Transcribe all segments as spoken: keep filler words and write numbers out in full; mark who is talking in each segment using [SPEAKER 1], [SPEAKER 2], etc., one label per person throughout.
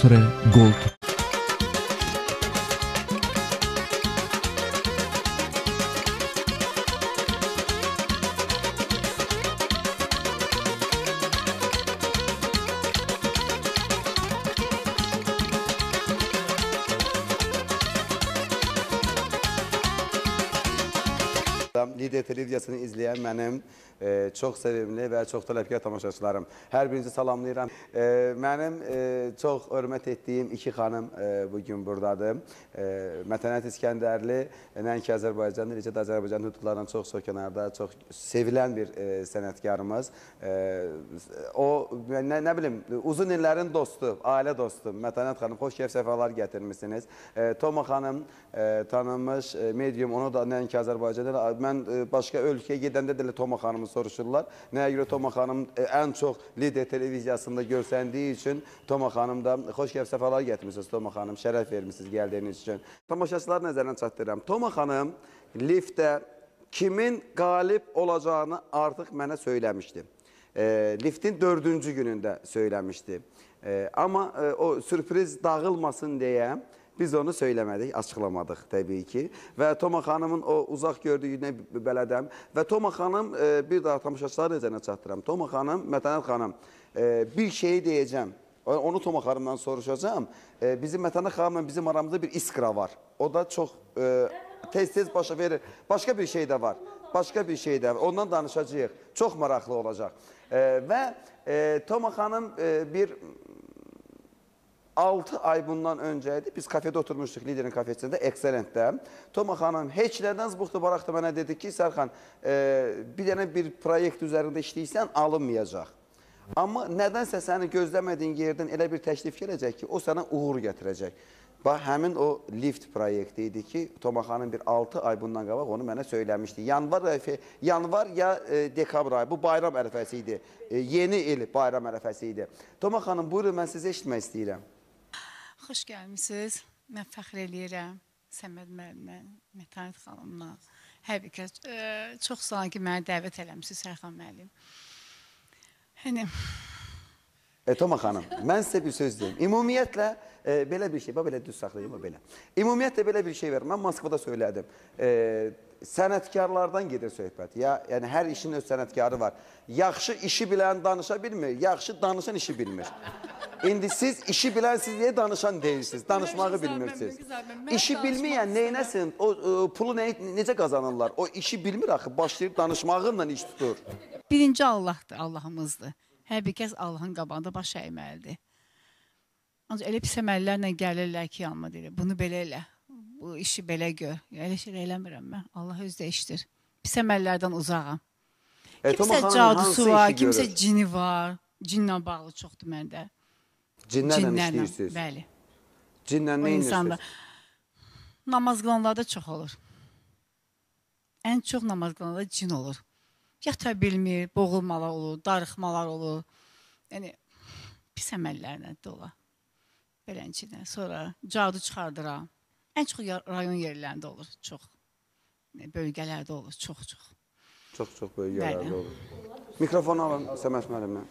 [SPEAKER 1] sonra gol tuttu.
[SPEAKER 2] Lider televiziyasını izleyen mənim e, çox sevimli və çox tələbkar tamaşaçılarım. Hər birinizi salamlayıram. E, mənim e, çox hörmət etdiyim iki xanım e, bugün buradadır. E, Mətənət İskəndərli, nəinki Azərbaycanlı, necə də Azərbaycan hüdudlarından çox çox kənarda, çox sevilən bir e, sənətkarımız. E, o, nə, nə bilim, uzun illərin dostu, ailə dostu. Mətənət xanım, xoş keyif səfalar gətirmişsiniz. E, Toma xanım e, tanınmış e, medium, onu da nəinki Azərbaycanlı. Mən e, başqa ölkəyə gedəndə də Toma xanımı soruşurlar. Nəyə görə Toma xanım e, ən çox Lider televiziyasında görsəndiyi üçün Toma xanım da xoş keyif səfalar gətirmişsiniz Toma xanım. Şərəf vermişsiniz gəldiyiniz üçün. Tamaşaçılar nəzərinə çatdırıram. Toma xanım liftdə kimin qalib olacağını artıq mənə söyləmişdi. E, liftin dördüncü günündə söyləmişdi. E, amma e, o sürpriz dağılmasın deyə biz onu söyləmədik, açıqlamadıq təbii ki. Və Toma xanımın o uzaq gördüyünə bələdəm. Və Toma xanım, e, bir daha tamaşaçılar nəzərinə çatdıram. Toma xanım, Mətənət xanım, e, bir şeyi deyəcəm. Onu Toma xanımdan soruşacağım. E, bizim Mətənət xanımla bizim aramızda bir iskra var. O da çox e, tez-tez başa verir. Başqa bir şey də var. Başqa bir şey də var. Ondan danışacağıq. Çox maraqlı olacaq. E, və e, Toma xanım e, bir... altı ay bundan öncəydi. Biz kafede oturmuşduq Liderin kafesində, Excellent'də. Toma xanım heç nədən zbuxdu baraqda mənə dedi ki, Sərxan, e, bir dənə bir proyekt üzərində işləyirsən, alınmayacaq. Amma nədənsə səni gözləmədiyin yerdən elə bir təklif gələcək ki, o sənə uğur gətirəcək. Bax, həmin o lift proyekti idi ki, Toma xanım bir altı ay bundan qabaq onu mənə söyləmişdi. Yanvar, yanvar ya e, dekabr ayı, bu bayram ərəfəsi idi. E, yeni il bayram ərəfəsi idi. Toma xanım, buyurun, mən sizi eşitmək istəyirəm.
[SPEAKER 3] Xoş gəlmişsiniz. Mən fəxr eləyirəm Səməd müəllimə, Mətənət xanımla. Hər bir kəs e, çox sağ olun ki, məni dəvət eləmişsiniz Sərxan müəllim. Hani...
[SPEAKER 2] E, Toma xanım, mən sizə bir söz deyim. Ümumiyyətlə, e, belə bir şey, belə düz saxlayayım, belə. Ümumiyyətlə, belə bir şey verir. Mən Moskvada söylədim. E, sənətkarlardan gedir söhbət. Ya, yəni, hər işin öz sənətkarı var. Yaxşı işi bilən danışa bilmir, yaxşı danışan işi bilmir. İndi siz işi bilənsiniz deyə danışan deyirsiniz, danışmağı bilmirsiniz. İşi bilməyən neynəsin, o, o pulu ne, necə qazanırlar? O işi bilmir axı, başlayıb danışmağınla iş tutur.
[SPEAKER 3] Birinci Allahdır, Allahımızdır. Hər bir kəs Allahın qabağında baş əyməlidir. Ancaq elə pis əməllərlə gəlirlər ki, yanıma deyir, bunu belə elə, bu işi belə gör. Elə şey eləmirəm mən, Allah özü də işdir. Pis əməllərdən uzağam.
[SPEAKER 2] E,
[SPEAKER 3] kimsə cadusu var, kimsə cini var, cinlə bağlı çoxdur məndə.
[SPEAKER 2] Cinlərlə işləyirsiniz?
[SPEAKER 3] Bəli.
[SPEAKER 2] Cinlə nə inirsiniz?
[SPEAKER 3] Namaz qılanlarda çox olur. Ən çox namaz qılanlarda cin olur. Yata bilmir, boğulmalar olur, darıxmalar olur. Yəni, pis əməllərlə də olar. Belənçidən. Sonra cadu çıxardıram. Ən çox rayon yerlərində olur, çox. Bölgələrdə olur, çox-çox.
[SPEAKER 2] Çox-çox bölgələrdə olur. Mikrofonu alın, Səməd müəllimə.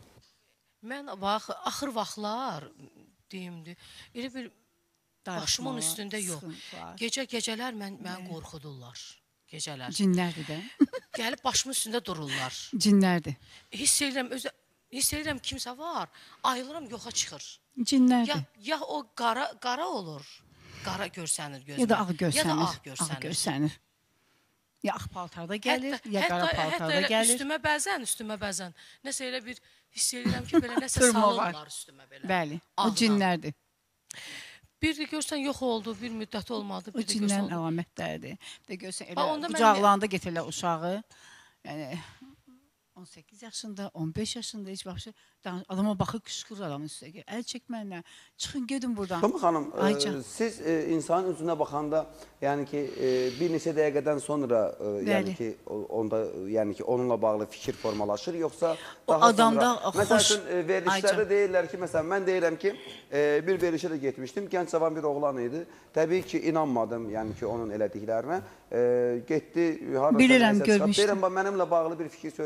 [SPEAKER 4] Mən bax, axır vaxtlar deyimdir, elə bir başımın üstündə yox. Gecə-gecələr məni qorxudurlar. Gecələr.
[SPEAKER 3] Cinlərdir də.
[SPEAKER 4] Gəlib başımın üstündə dururlar.
[SPEAKER 3] Cinlərdir.
[SPEAKER 4] Hiss edirəm, hiss edirəm kimsə var, ayılıram, yoxa çıxır.
[SPEAKER 3] Cinlərdir.
[SPEAKER 4] Ya o qara olur, qara görsənir gözümə.
[SPEAKER 3] Ya da ağ görsənir.
[SPEAKER 4] Ya da ağ
[SPEAKER 3] görsənir. Ya ağ paltarda gəlir, ya qara paltarda gəlir.
[SPEAKER 4] Hətta üstümə bəzən, üstümə bəzən. Nəsə elə bir hiss edirəm ki, belə nəsə salırlar üstümə belə.
[SPEAKER 3] Bəli, o cinlərdir.
[SPEAKER 4] Bir də görsən yox oldu, bir müddət olmadı.
[SPEAKER 3] O cinlərin əlamətləridir. Bir də görsən elə qucaqlarında getirlər uşağı. Yəni on səkkiz yaşında, on beş yaşında heç baxışı adama baxıb qışqırır adamın üstə. Əl çəkməklə, çıxın, gedin buradan.
[SPEAKER 2] Toma xanım, siz insanın üzünə baxanda, yəni ki, bir neçə dəqiqədən sonra, yəni ki, onunla bağlı fikir formalaşır, yoxsa daha sonra, məsəl üçün, verilişlərdə deyirlər ki, məsələn, mən deyirəm ki, bir verilişə də getmişdim, gənc cavan bir oğlan idi, təbii ki, inanmadım, yəni ki, onun elədiklərinə, getdi,
[SPEAKER 3] bilirəm, görmüşdüm.
[SPEAKER 2] Deyirəm, mənimlə bağlı bir fikir söyləyə bilərsən,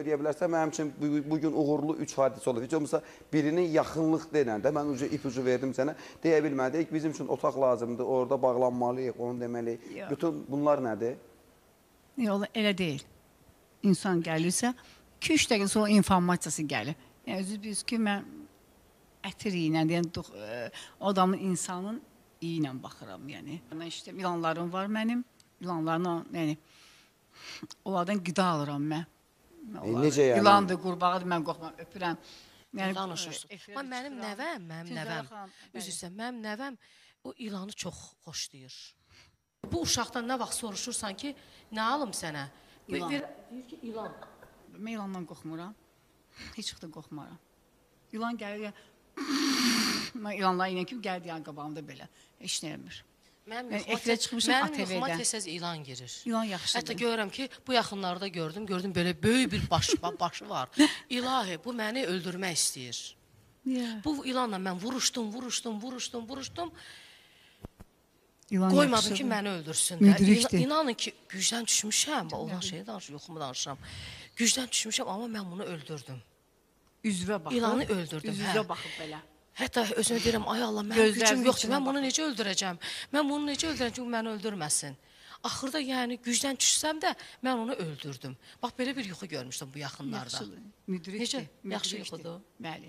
[SPEAKER 2] hadisə mənim üçün bu- bugün uğurlu üç hadisə olub. Heç olmasa birinin yaxınlıq denəndə, mən ucu ipucu verdim sənə, deyə bilmədik. Bizim üçün otaq lazımdır, orada bağlanmalıyıq, onu deməliyik.
[SPEAKER 3] Yox.
[SPEAKER 2] Bütün bunlar nədir?
[SPEAKER 3] Yox, elə deyil. İnsan gəlirsə, iki üç dəqiqə sonra informasiyası gəlir. Yəni, özü biz ki, mən ətir ilə, yəni, dux- ə, adamın, insanın iyi ilə baxıram, yəni. Mən işte ilanlarım var mənim, ilanlarla, yəni, onlardan qida alıram mən. Mən
[SPEAKER 2] E,
[SPEAKER 3] onları-
[SPEAKER 2] necə yəni?
[SPEAKER 3] İlandır, qurbağadır, mən qorxmam, öpürəm. Yəni,
[SPEAKER 4] Danışırsın.
[SPEAKER 3] efirə
[SPEAKER 4] Amma mənim
[SPEAKER 3] çıxıram.
[SPEAKER 4] nəvəm, mənim
[SPEAKER 3] Tündərə
[SPEAKER 4] nəvəm,
[SPEAKER 3] xanım, bəli.
[SPEAKER 4] üzr istəyirəm, mənim nəvəm o ilanı çox xoşlayır. Bu uşaqdan nə vaxt soruşursan ki, nə alım sənə?
[SPEAKER 3] İlan.
[SPEAKER 4] Ver- Deyir ki, ilan.
[SPEAKER 3] Mən ilandan qorxmuram. Heç vaxt da qorxmaram. İlan gəlir, yəni, mən ilanlar ilə kimi gəldi yan qabağımda belə. Heç nə eləmir.
[SPEAKER 4] Mənim
[SPEAKER 3] Yəni,
[SPEAKER 4] yuxuma,
[SPEAKER 3] efirə çıxmışam
[SPEAKER 4] mənim
[SPEAKER 3] A T V-dən.
[SPEAKER 4] yuxuma tez-tez ilan girir.
[SPEAKER 3] İlan yaxşıdır.
[SPEAKER 4] Hətta görürəm ki, bu yaxınlarda gördüm, gördüm belə böyük bir baş, başı var. İlahi, bu məni öldürmək istəyir.
[SPEAKER 3] Yeah.
[SPEAKER 4] Bu ilanla mən vuruşdum, vuruşdum, vuruşdum, vuruşdum.
[SPEAKER 3] İlan
[SPEAKER 4] Qoymadım
[SPEAKER 3] yaxşıdır.
[SPEAKER 4] ki, məni öldürsün də.
[SPEAKER 3] Müdrikdir.
[SPEAKER 4] İna- İnanın ki, gücdən düşmüşəm. Bax, olan şeyi danışıram, yoxumu danışıram. Gücdən düşmüşəm, amma mən bunu öldürdüm.
[SPEAKER 3] Üzvə baxıb.
[SPEAKER 4] İlanı öldürdüm,
[SPEAKER 3] Üzvə
[SPEAKER 4] hə.
[SPEAKER 3] baxıb belə.
[SPEAKER 4] Hətta özümə deyirəm, ay Allah, mənim
[SPEAKER 3] Gözlərinin
[SPEAKER 4] gücüm yoxdur,
[SPEAKER 3] içinə
[SPEAKER 4] mən bunu
[SPEAKER 3] baxın.
[SPEAKER 4] necə öldürəcəm? Mən bunu necə öldürəcəm ki, bu məni öldürməsin? Axırda yəni gücdən düşsəm də mən onu öldürdüm. Bax, belə bir yuxu görmüşdüm bu yaxınlarda.
[SPEAKER 3] Yaxşıdır. Müdrikdir.
[SPEAKER 4] Necə? Yaxşı
[SPEAKER 3] müdrikdir.
[SPEAKER 4] yuxudur.
[SPEAKER 3] Bəli.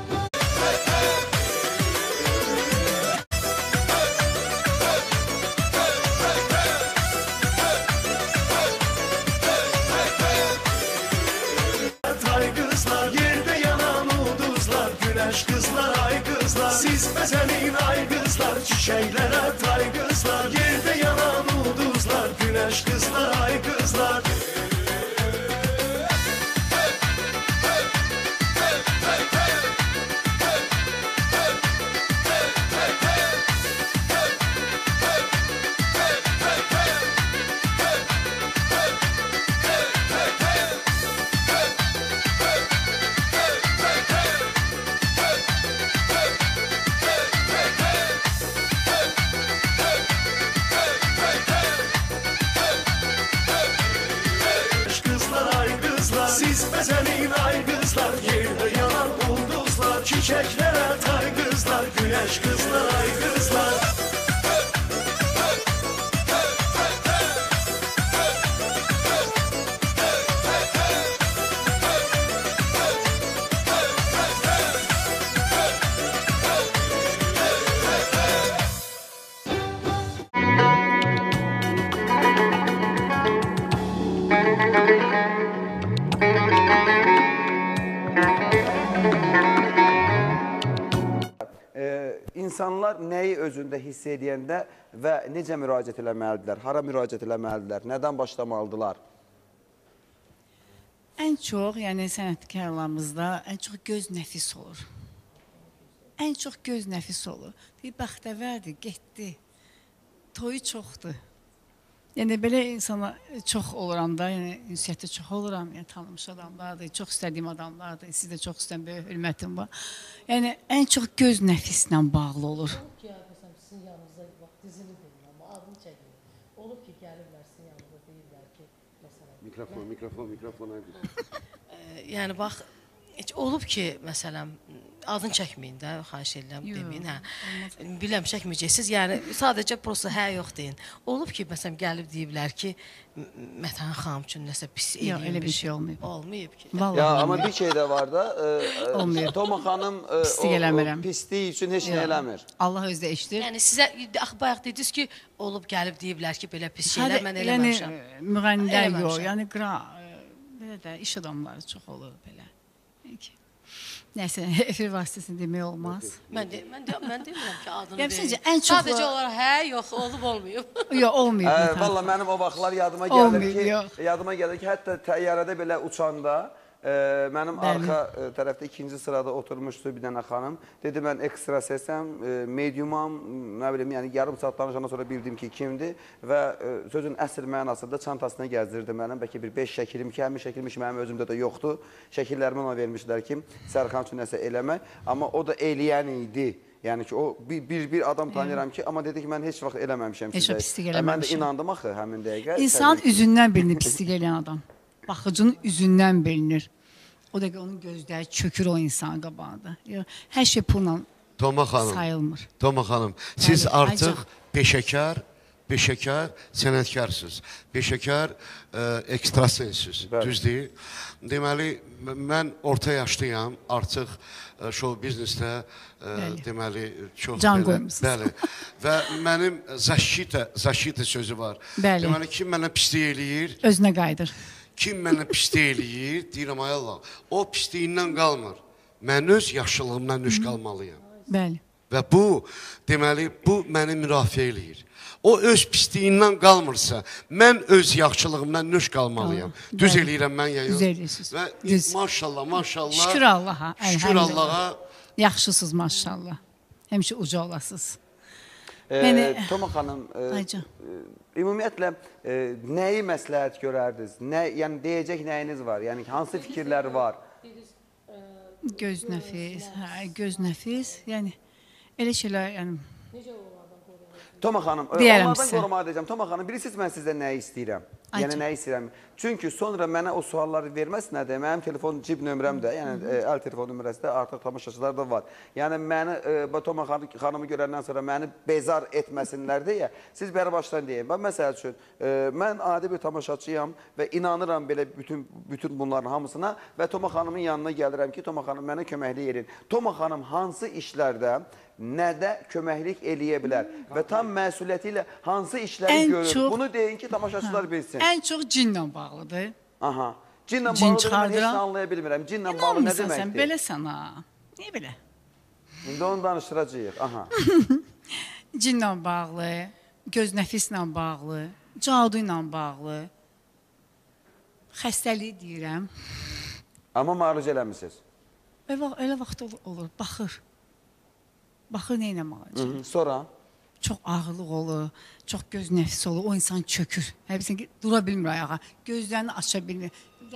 [SPEAKER 1] Ay kızlar, yerde yanan ulduzlar, güneş kızlar, ay kızlar. Siz bezenin ay kızlar, çiçekler at ay kızlar. Yerde yanan ulduzlar, güneş kızlar, ay kızlar. Kızlar, ay kızlar. Siz bezenin ay kızlar, yerde yanan ulduzlar. Çiçekler at ay kızlar, güneş kızlar, ay kızlar.
[SPEAKER 2] Ee, insanlar nəyi özündə hiss edəndə və necə müraciət eləməlidirlər, hara müraciət eləməlidirlər, nədən başlamalıdırlar?
[SPEAKER 3] Ən çox, yəni sənətkarlarımızda ən çox göz nəfis olur. Ən çox göz nəfis olur. Bir bəxtəvərdir, getdi. Toyu çoxdur. Yəni belə insana çox oluram da, yəni ünsiyyətdə çox oluram, yəni tanımış adamlardır, çox istədiyim adamlardır, siz də çox istəyən böyük hörmətim var. Yəni ən çox göz nəfislə bağlı olur.
[SPEAKER 5] Olub ki, məsələn, sizin yanınıza bax, dizini deyil, amma adını çəkilir. Olub ki, gəlirlər sizin yanınıza deyirlər ki, məsələn,
[SPEAKER 2] Mikrofon, mikrofon, mikrofon.
[SPEAKER 4] Yəni bax, heç olub ki, məsələn, adını çəkməyin də, xahiş edirəm,
[SPEAKER 3] Yox,
[SPEAKER 4] deməyin, hə. Biləm, çəkməyəcəksiniz, yəni sadəcə prosta hə, yox deyin. Olub ki, məsələn, gəlib deyiblər ki, Məthan xanım üçün nəsə pis
[SPEAKER 3] Yox,
[SPEAKER 4] eləyib.
[SPEAKER 3] elə bir şey olmayıb.
[SPEAKER 4] Olmayıb ki.
[SPEAKER 3] Vallahi
[SPEAKER 2] Ya amma
[SPEAKER 3] olmayıb.
[SPEAKER 2] bir şey də var da, e,
[SPEAKER 3] Olmayıb.
[SPEAKER 2] Toma xanım e,
[SPEAKER 3] Pislik eləmirəm.
[SPEAKER 2] pislik üçün heç nə
[SPEAKER 3] Yox.
[SPEAKER 2] eləmir.
[SPEAKER 3] Allah özü də eşidir.
[SPEAKER 4] Yəni sizə axı bayaq dediniz ki, olub gəlib deyiblər ki, belə pis şeylər
[SPEAKER 3] Hələ-
[SPEAKER 4] mən
[SPEAKER 3] yəni,
[SPEAKER 4] eləməmişəm.
[SPEAKER 3] müğənnilər yox,
[SPEAKER 4] Eləməmişəm.
[SPEAKER 3] yəni qra, e, belə də iş adamları çox olur belə. Peki. Nəsə, efir vasitəsini demək olmaz.
[SPEAKER 4] Mən de, mən de, mən demirəm ki, adını
[SPEAKER 3] Yəni,
[SPEAKER 4] deyin.
[SPEAKER 3] sizcə ən çox-
[SPEAKER 4] Sadəcə olaraq hə, yox, olub olmayıb.
[SPEAKER 3] Yox, olmayıb.
[SPEAKER 2] Ə,
[SPEAKER 3] Məthan.
[SPEAKER 2] Valla mənim o vaxtlar yadıma gəlir
[SPEAKER 3] Olmayıb,
[SPEAKER 2] ki,
[SPEAKER 3] yox.
[SPEAKER 2] yadıma gəlir ki, hətta təyyarədə belə uçanda e, mənim
[SPEAKER 3] Bəli.
[SPEAKER 2] arxa e, tərəfdə ikinci sırada oturmuşdu bir dənə xanım. Dedi mən ekstra səsəm, e, mediumam, nə bilim, yəni yarım saat danışandan sonra bildim ki, kimdir və e, sözün əsl mənasında çantasına gəzdirdi mənim. Bəlkə bir beş şəkilim ki, həmin şəkilmiş mənim özümdə də yoxdur. Şəkillərimi ona vermişlər ki, Sərxan üçün nəsə eləmək. Amma o da eləyən idi. Yəni ki, o bir, bir, bir adam tanıyıram ki, amma dedi ki, mən heç vaxt eləməmişəm
[SPEAKER 3] Heç
[SPEAKER 2] sizə.
[SPEAKER 3] vaxt pislik
[SPEAKER 2] Ə, Mən də
[SPEAKER 3] eləməmişəm.
[SPEAKER 2] inandım axı həmin dəqiqə.
[SPEAKER 3] İnsan
[SPEAKER 2] Təbii ki.
[SPEAKER 3] üzündən bilinir pislik eləyən adam. Baxıcının üzündən bilinir. O dəqiqə onun gözləri çökür o insanın qabağında. Yox, hər şey pulla
[SPEAKER 6] Toma xanım,
[SPEAKER 3] sayılmır.
[SPEAKER 6] Toma xanım, siz
[SPEAKER 3] Bəli,
[SPEAKER 6] artıq
[SPEAKER 3] ancaq-
[SPEAKER 6] peşəkar, peşəkar sənətkarsınız. Peşəkar ə, ekstrasensiz,
[SPEAKER 2] Bəli.
[SPEAKER 6] düz deyil. Deməli, mən orta yaşlıyam, artıq ə, show biznesdə ə,
[SPEAKER 3] Bəli.
[SPEAKER 6] deməli çox
[SPEAKER 3] Can
[SPEAKER 6] belə-
[SPEAKER 3] qoymusunuz.
[SPEAKER 6] Bəli. Və mənim zaşita, zaşita sözü var.
[SPEAKER 3] Bəli.
[SPEAKER 6] Deməli kim mənə pislik eləyir,
[SPEAKER 3] Özünə qayıdır.
[SPEAKER 6] kim mənə pislik eləyir, deyirəm ay Allah, o pisliyindən qalmır. Mən öz yaxşılığımdan nüş qalmalıyam.
[SPEAKER 3] Bəli.
[SPEAKER 6] Və bu, deməli, bu məni mürafiə eləyir. O öz pisliyindən qalmırsa, mən öz yaxşılığımdan nüş qalmalıyam.
[SPEAKER 3] Qalır.
[SPEAKER 6] Düz
[SPEAKER 3] Bəli.
[SPEAKER 6] eləyirəm mən ya yox.
[SPEAKER 3] Düz eləyirsiniz.
[SPEAKER 6] Və
[SPEAKER 3] Düz.
[SPEAKER 6] maşallah, maşallah.
[SPEAKER 3] Şükür Allaha.
[SPEAKER 6] Şükür
[SPEAKER 3] əlhəmdülillah.
[SPEAKER 6] Allaha.
[SPEAKER 3] Yaxşısınız maşallah. Həmişə uca olasınız.
[SPEAKER 2] E,
[SPEAKER 3] Yəni-
[SPEAKER 2] Toma xanım, e,
[SPEAKER 3] Aycan.
[SPEAKER 2] e, ümumiyyətlə e, nəyi məsləhət görərdiniz? Nə, yəni deyəcək nəyiniz var? Yəni hansı fikirlər var?
[SPEAKER 3] Göz nəfis, hə, göz nəfis. Yəni elə şeylər, yəni
[SPEAKER 2] Toma xanım, e,
[SPEAKER 3] Deyərəm
[SPEAKER 2] onlardan
[SPEAKER 3] sizə.
[SPEAKER 2] qorumağı deyəcəm. Toma xanım, bilirsiniz mən sizdən nəyi istəyirəm?
[SPEAKER 3] Aycan.
[SPEAKER 2] Yəni nəyi istəyirəm? Çünki sonra mənə o sualları verməsinədir. Mənim telefon cib nömrəm də, yəni e, əl telefon nömrəsi də artıq tamaşaçılar da var. Yəni məni e, Toma xanım, xanımı görəndən sonra məni bezar etməsinlər deyə siz bəri başdan deyin. Bax məsəl üçün e, mən adi bir tamaşaçıyam və inanıram belə bütün bütün bunların hamısına və Toma xanımın yanına gəlirəm ki, Toma xanım mənə köməklik edin. Toma xanım hansı işlərdə nədə köməklik eləyə bilər və tam məsuliyyəti ilə hansı işləri
[SPEAKER 3] Ən
[SPEAKER 2] görür?
[SPEAKER 3] çox-
[SPEAKER 2] Bunu deyin ki, tamaşaçılar bilsin.
[SPEAKER 3] ən çox cinlə bağlıdır.
[SPEAKER 2] Aha. Cinlə
[SPEAKER 3] Cin
[SPEAKER 2] bağlı mən heç
[SPEAKER 3] çıxardıram.
[SPEAKER 2] nə anlaya bilmirəm. Cinlə bağlı nə
[SPEAKER 3] İnanmırsan sən,
[SPEAKER 2] deməkdir?
[SPEAKER 3] beləsən ha. Niyə belə?
[SPEAKER 2] İndi onu danışdıracağıq. Aha.
[SPEAKER 3] Cinlə bağlı, göz nəfislə bağlı, cadu ilə bağlı, xəstəliyi deyirəm.
[SPEAKER 2] Amma maruz eləmisiniz.
[SPEAKER 3] Elə, elə vaxt olur, olur, baxır. Baxır nə ilə alacaq.
[SPEAKER 2] Hı, Sonra?
[SPEAKER 3] Çox ağırlıq olur, çox göz nəfis olur, o insan çökür. Həbsin ki, dura bilmir ayağa, gözlərini aça bilmir. Və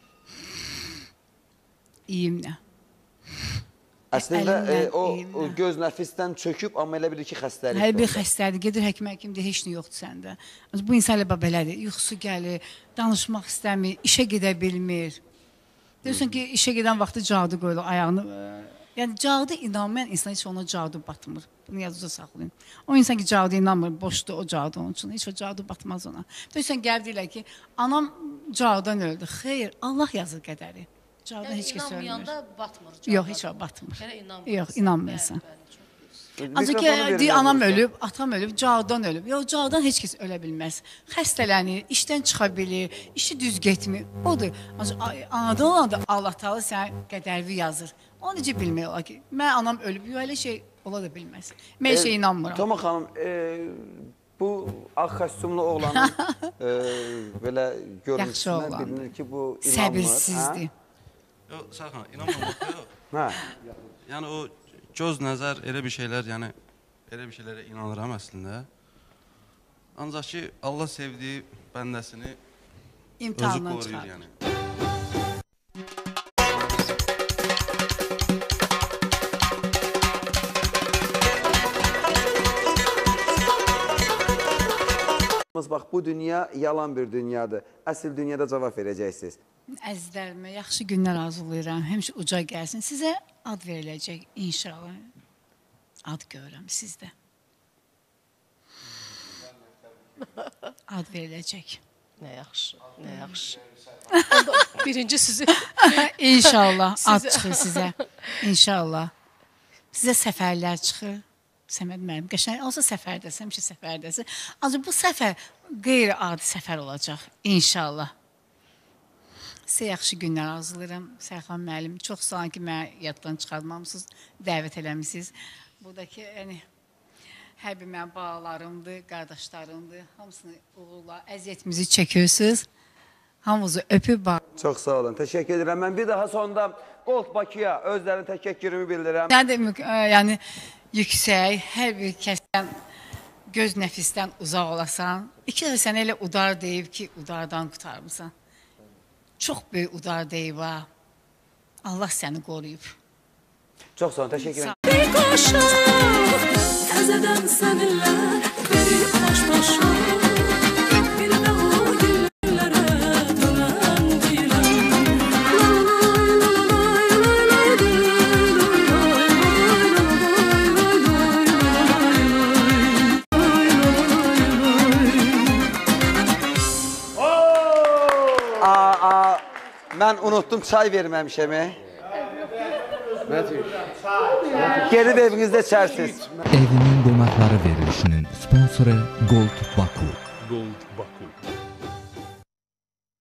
[SPEAKER 3] iyimlə.
[SPEAKER 2] Əslində e,
[SPEAKER 3] Əlimlə,
[SPEAKER 2] o, o
[SPEAKER 3] elimlə.
[SPEAKER 2] göz nəfisdən çöküb, amma elə bilir ki, xəstəlik.
[SPEAKER 3] Hər bir
[SPEAKER 2] var.
[SPEAKER 3] xəstədir, gedir həkimə, həkim deyir, heç nə yoxdur səndə. Bu insan elə belədir, yuxusu gəlir, danışmaq istəmir, işə gedə bilmir. Deyirsən ki, işə gedən vaxtı cadu qoyulur ayağını. e, Yəni cadu inanmayan insan heç ona cadu batmır. Bunu yadınızda saxlayın. O insan ki cadu inanmır, boşdur o cadu onun üçün. Heç o cadu batmaz ona. Deyirsən gəlib deyirlər ki, anam cadudan öldü. Xeyr, Allah yazır qədəri. Cadudan
[SPEAKER 4] Yəni
[SPEAKER 3] heç kəs ölmür.
[SPEAKER 4] inanmayanda batmır.
[SPEAKER 3] Yox, heç o batmır.
[SPEAKER 4] Yəni inanmırsan.
[SPEAKER 3] Yox, inanmırsan.
[SPEAKER 4] Bəli, bəli, çox düz.
[SPEAKER 3] Ancaq ki,
[SPEAKER 2] Mikrofonu verin
[SPEAKER 3] deyir, anam
[SPEAKER 2] yadınızda.
[SPEAKER 3] ölüb, atam ölüb, cadudan ölüb. Yox, cadudan heç kəs ölə bilməz. Xəstələnir, işdən çıxa bilir, işi düz getmir. Odur. Ancaq ay- anadan olanda Allah Taala sənə qədərvi yazır. Onu necə bilmək olar ki, mən anam ölüb, yox elə şey ola da bilməz. Mən
[SPEAKER 2] E,
[SPEAKER 3] şey inanmıram.
[SPEAKER 2] Toma xanım, e, bu ağ kostyumlu oğlanın e, belə
[SPEAKER 3] Yaxşı
[SPEAKER 2] görüntüsündən
[SPEAKER 3] oğlandır.
[SPEAKER 2] bilinir ki, bu inanmır.
[SPEAKER 3] Səbirsizdir.
[SPEAKER 7] Yox, Sərxan, inanmamaq yox.
[SPEAKER 2] Hə?
[SPEAKER 7] Yəni o göz nəzər elə bir şeylər, yəni elə bir şeylərə inanıram əslində. Ancaq ki, Allah sevdiyi bəndəsini özü
[SPEAKER 3] İmtahandan
[SPEAKER 7] qoruyur
[SPEAKER 3] çıxar.
[SPEAKER 7] yəni.
[SPEAKER 2] Bax, bu dünya yalan bir dünyadır. Əsl dünyada cavab verəcəksiniz.
[SPEAKER 3] Əzizlərimə yaxşı günlər arzulayıram. Həmişə uca gəlsin. Sizə ad veriləcək inşallah. Ad görürəm sizdə. Ad veriləcək.
[SPEAKER 4] Nə yaxşı, nə yaxşı. Onda birinci sizi
[SPEAKER 3] İnşallah ad
[SPEAKER 4] Sizə-
[SPEAKER 3] çıxır sizə. İnşallah. Sizə səfərlər çıxır. Səməd müəllim, qəşəng olsa səfərdəsən, həmişə səfərdəsən. Ancaq bu səfər qeyri-adi səfər olacaq. İnşallah. Sizə yaxşı günlər arzulayıram. Sərxan müəllim, çox sağ olun ki, məni yaddan çıxartmamısınız, dəvət eləmisiniz. Buradakı, yəni, hər bir mənim balalarımdır, qardaşlarımdır. Hamısını uğurla, əziyyətimizi çəkirsiniz. Hamınızı öpüb bağ.
[SPEAKER 2] Çox sağ olun. Təşəkkür edirəm. Mən bir daha sonda Gold Bakıya özlərinin təşəkkürümü bildirirəm.
[SPEAKER 3] Nə demək, ə, yəni yüksək, hər bir kəsdən göz nəfisdən uzaq olasan. İki dəfə sənə elə udar deyib ki, udardan qurtarmısan. Çox böyük udar deyib ha. Allah səni qoruyub.
[SPEAKER 2] Çox sağ olun. Təşəkkür edirəm.
[SPEAKER 8] Bir koşar təzədən səninlə verib baş başa bir də o günlərə dönəm deyirəm. La la la
[SPEAKER 2] mən unutdum çay verməmişəm. Gelib evinizdə içərsiniz.
[SPEAKER 9] Evimin qonaqları verilişinin sponsoru Gold Bakı.